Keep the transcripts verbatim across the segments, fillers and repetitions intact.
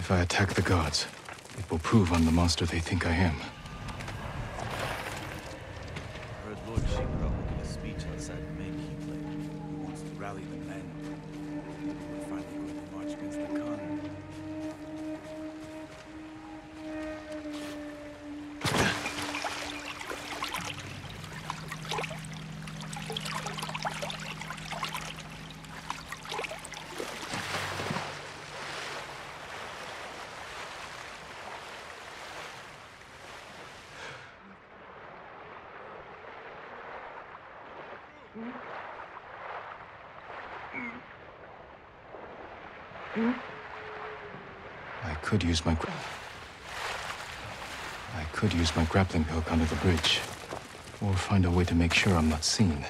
If I attack the gods, it will prove I'm the monster they think I am. I heard Lord Shinra holding a speech outside the main key plate. He wants to rally the men. We're finally going to march against the Khan. I could use my... gra- I could use my grappling hook under the bridge. Or find a way to make sure I'm not seen.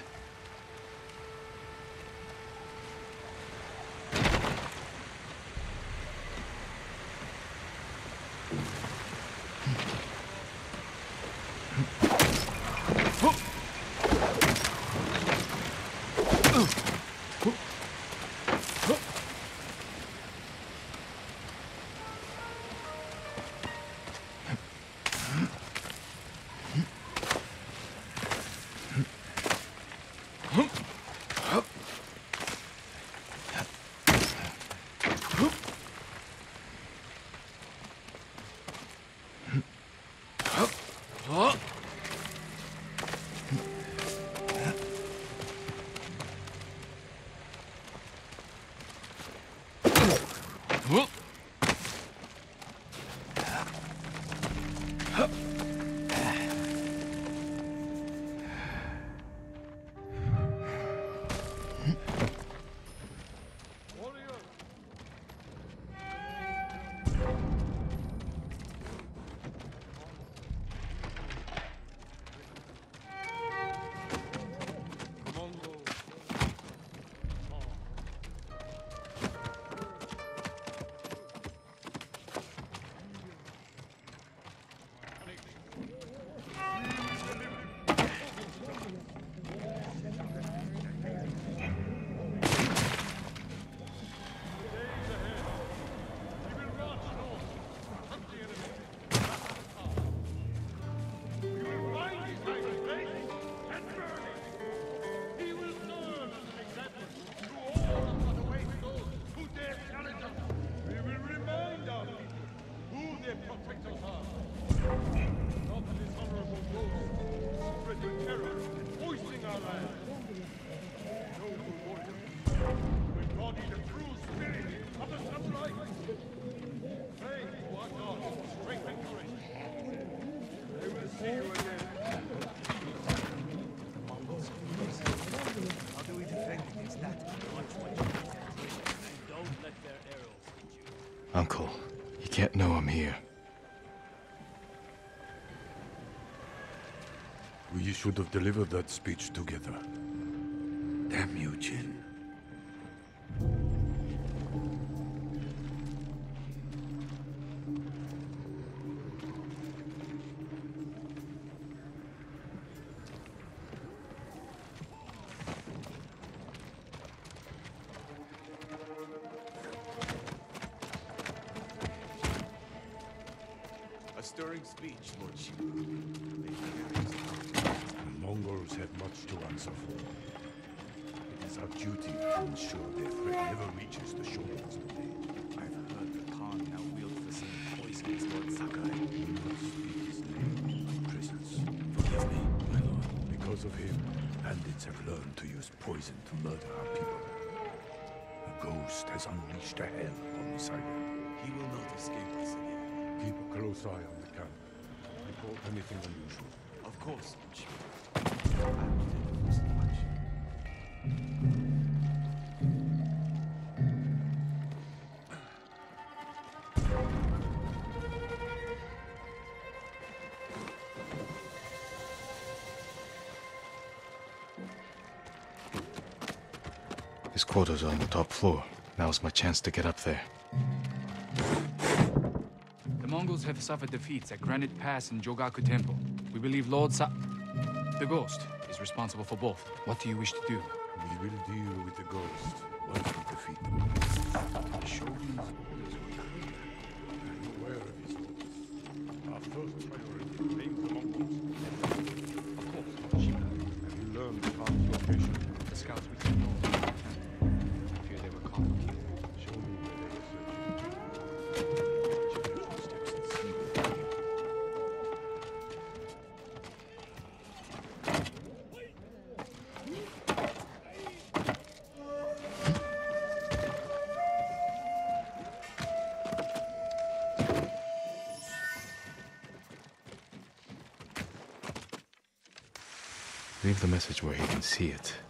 Uncle, you can't know I'm here. We should have delivered that speech together. Damn you, Jin. A stirring speech, Lord Shinra. The Mongols have much to answer for. It is our duty to ensure their threat never reaches the shores today. I've heard the Khan now wields the same poison as Lord Sakai. We must speak his name in my presence. Forgive me, my lord. Because of him, bandits have learned to use poison to murder our people. The ghost has unleashed a hell on this island. He will not escape us again. Keep a close eye on the camp. Report anything unusual. Of course, Lord Shinra. I will take first action. His quarters are on the top floor. Now's my chance to get up there. The Mongols have suffered defeats at Granite Pass and Jogaku Temple. We believe Lord Sa... The Ghost is responsible for both. What do you wish to do? We will deal with the ghost once we defeat them. The Shogun's orders were clear. I'm aware of his orders. Our first priority remains the Mongols. Of course, Sheepdog. Have you learned Khan's location? The scouts we sent north. I fear they were caught or killed. Show me where they were searching. Careful steps and see where they came. Leave the message where he can see it.